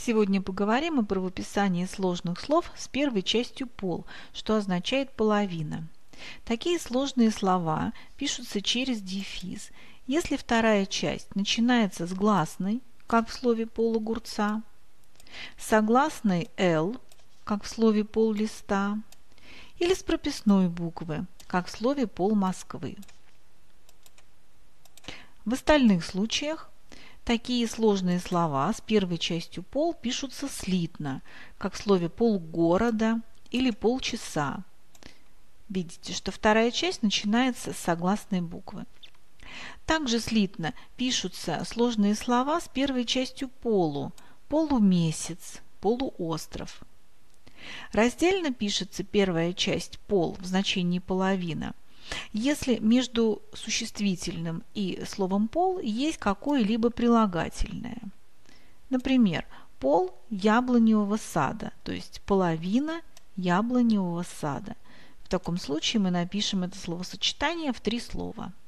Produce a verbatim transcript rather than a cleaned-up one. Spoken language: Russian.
Сегодня поговорим о правописании сложных слов с первой частью «пол», что означает «половина». Такие сложные слова пишутся через дефис, если вторая часть начинается с гласной, как в слове «пол огурца», согласной «л», как в слове «пол листа», или с прописной буквы, как в слове «пол Москвы». В остальных случаях такие сложные слова с первой частью «пол» пишутся слитно, как в слове «полгорода» или «полчаса». Видите, что вторая часть начинается с согласной буквы. Также слитно пишутся сложные слова с первой частью «полу» – полумесяц, полуостров. Раздельно пишется первая часть «пол» в значении «половина», если между существительным и словом «пол» есть какое-либо прилагательное. Например, пол яблоневого сада, то есть половина яблоневого сада. В таком случае мы напишем это словосочетание в три слова.